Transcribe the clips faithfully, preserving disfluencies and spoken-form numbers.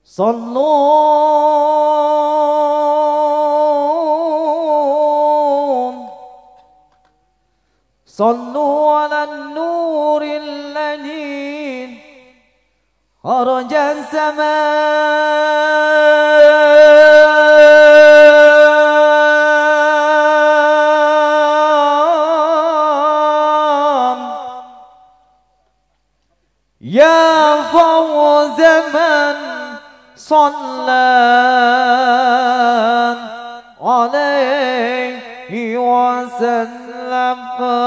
صلوا صلوا على النور الذي خرج السماء يا فوز من صلى عليه وسلم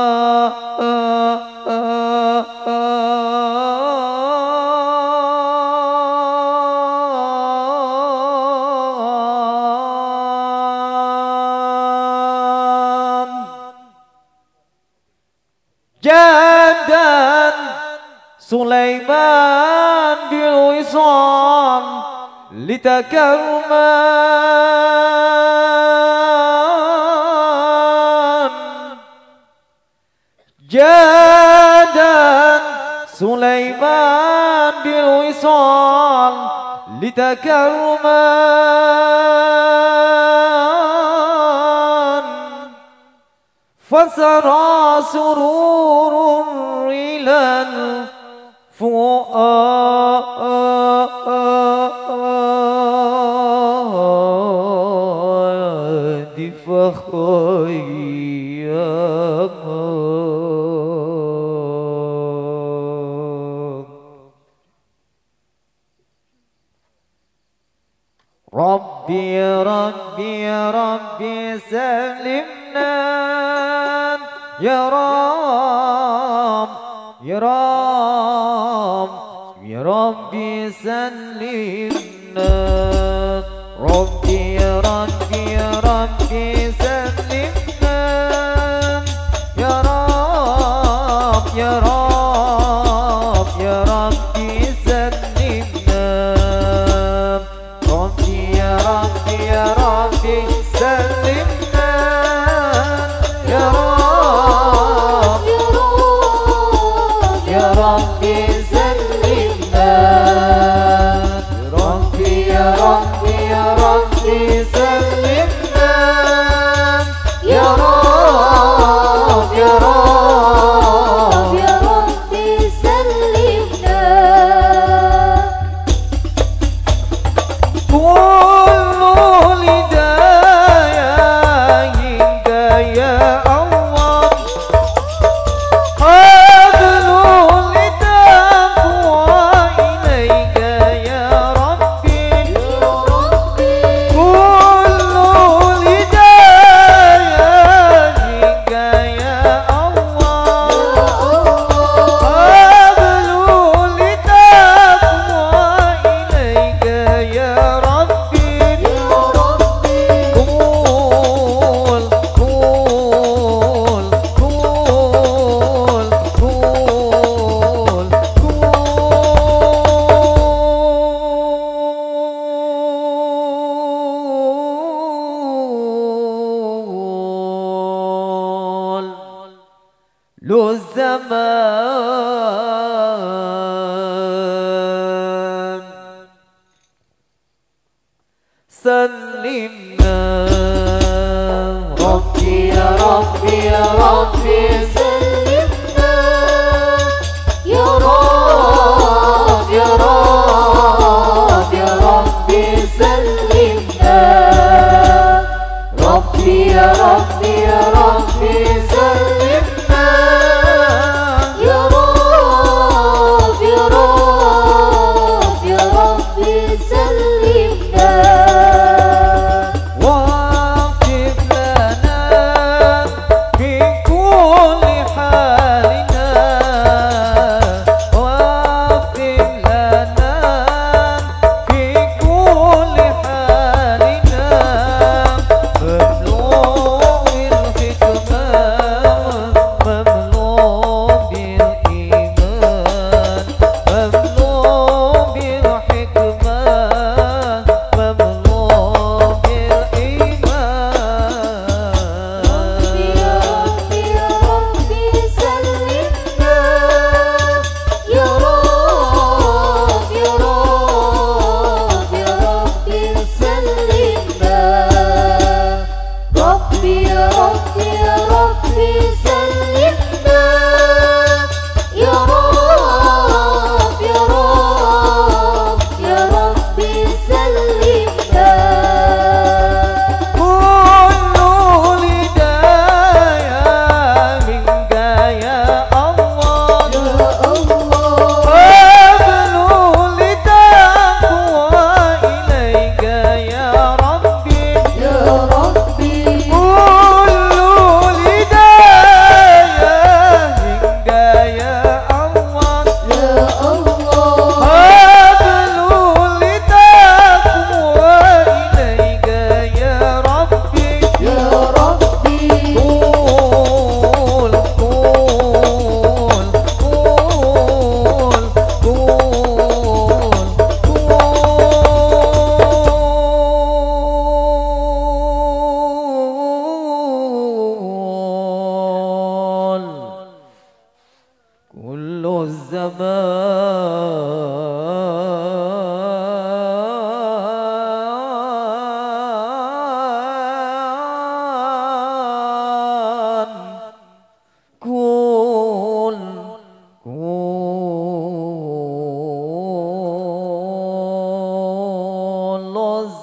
جادا سليمان بالوصال لتكرمان جادا سليمان بالوصال لتكرمان فسرى سرور إلى الفؤاد فخيم ربي ربي ربي سلمنا يا رب يا رب يا ربي سلمنا ربي يا ربي يا ربي سلمنا يا رب يا رب يا ربي سلمنا ربي يا ربي يا ربي سلمنا يا رب يا ربي سلمنا ربي يا ربي يا ربي سلمنا يا رب يا رب يا ربي سلمنا كل الهدايا عندك يا الله حبل لتقوى إليك يا ربي كل الهدايا عندك يا الله حبل لتقوى إليك يا ربي قول قول قول قول قول له الزمان سلمنا ربي يا ربي يا ربي سلمنا يا رب يا رب يا ربي سلمنا ربي يا ربي يا ربي سلمنا يا رب يا رب يا ربي سلمنا واغفر لنا في كل حالنا واغفر لنا في كل حالنا ممنوع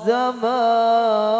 والزمان.